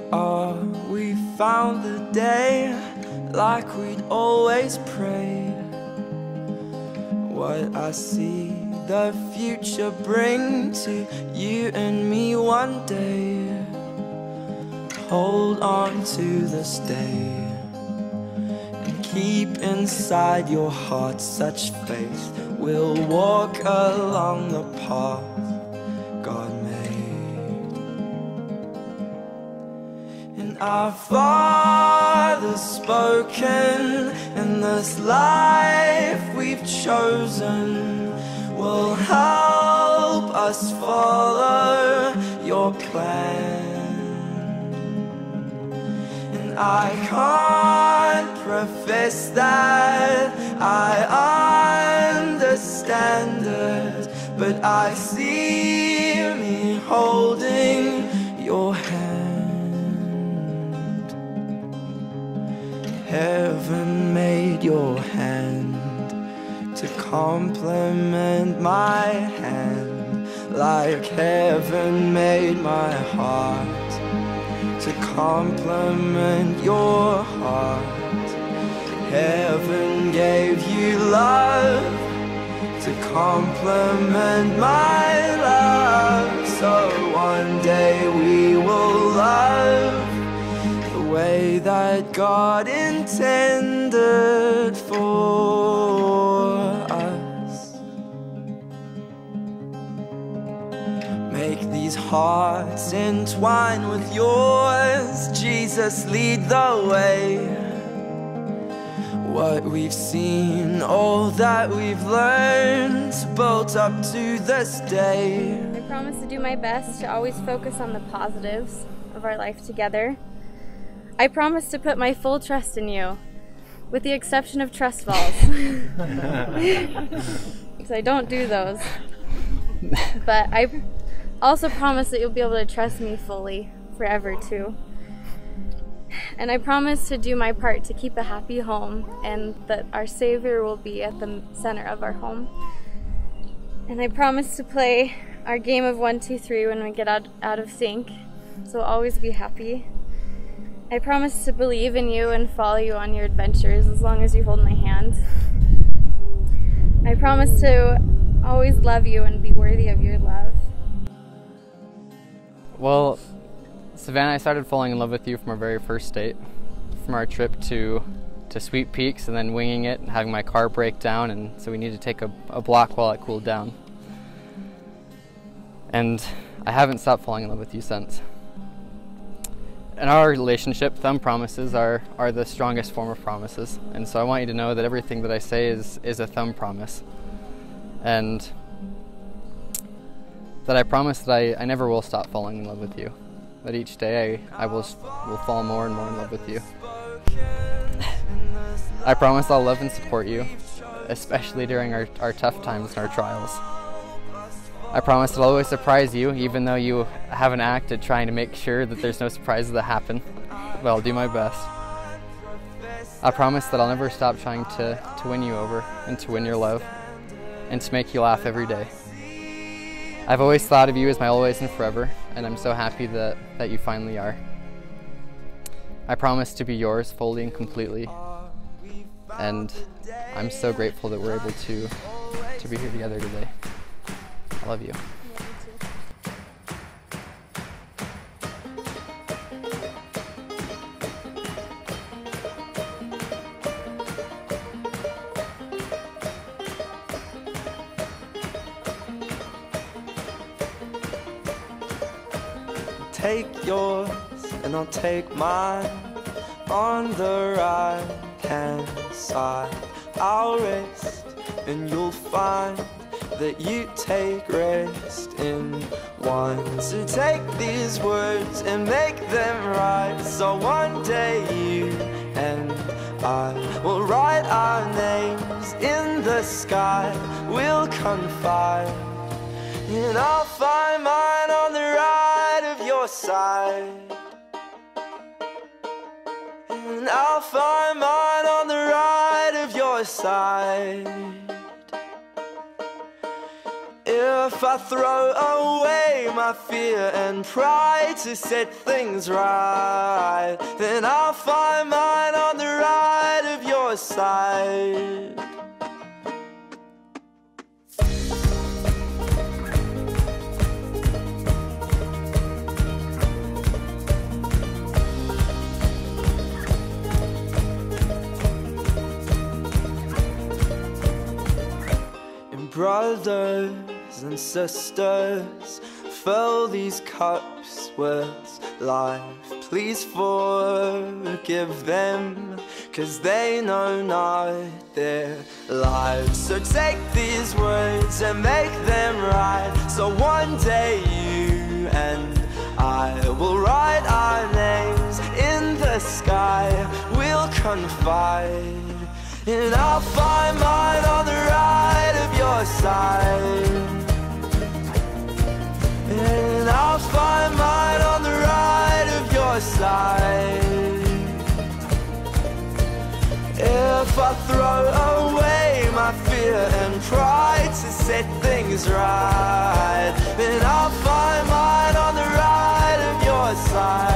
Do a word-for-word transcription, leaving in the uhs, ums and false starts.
Oh, we found the day like we'd always prayed. What I see the future bring to you and me one day. Hold on to this day and keep inside your heart such faith. We'll walk along the path God made. And our Father's spoken, and this life we've chosen will help us follow your plan. And I can't profess that I understand it, but I see me holding your hand. Heaven made your hand to complement my hand, like heaven made my heart to complement your heart. Heaven gave you love to complement my love. So one day we will love the way that God intended for us. Make these hearts entwine with yours. Jesus, lead the way. What we've seen, all that we've learned, built up to this day. I promise to do my best to always focus on the positives of our life together. I promise to put my full trust in you, with the exception of trust falls. Because I don't do those. But I also promise that you'll be able to trust me fully, forever too. And I promise to do my part to keep a happy home, and that our Savior will be at the center of our home. And I promise to play our game of one, two, three when we get out, out of sync, so always be happy. I promise to believe in you and follow you on your adventures as long as you hold my hand. I promise to always love you and be worthy of your love. Well, Savannah, I started falling in love with you from our very first date, from our trip to to Sweet Peaks and then winging it and having my car break down, and so we needed to take a, a block while it cooled down. And I haven't stopped falling in love with you since. In our relationship, thumb promises are, are the strongest form of promises, and so I want you to know that everything that I say is, is a thumb promise. And that I promise that I, I never will stop falling in love with you. That each day I, I will, will fall more and more in love with you. I promise I'll love and support you, especially during our, our tough times and our trials. I promise that I'll always surprise you, even though you have an act at trying to make sure that there's no surprises that happen. But I'll do my best. I promise that I'll never stop trying to, to win you over and to win your love and to make you laugh every day. I've always thought of you as my always and forever, and I'm so happy that, that you finally are. I promise to be yours fully and completely, and I'm so grateful that we're able to, to be here together today. I love you. Take yours and I'll take mine. On the right hand side I'll rest, and you'll find that you take rest in one. So take these words and make them right, so one day you and I will write our names in the sky. We'll confide, and I'll find mine on the right of your side, and I'll find mine on the right of your side. If I throw away my fear and pride to set things right, then I'll find mine on the right of your side. Brothers and sisters, fill these cups with life. Please forgive them, 'cause they know not their lives. So take these words and make them right, so one day you and I will write our names in the sky. We'll confide, and I'll find mine on the right of your side. And I'll find mine on the right of your side. If I throw away my fear and pride to set things right, then I'll find mine on the right of your side.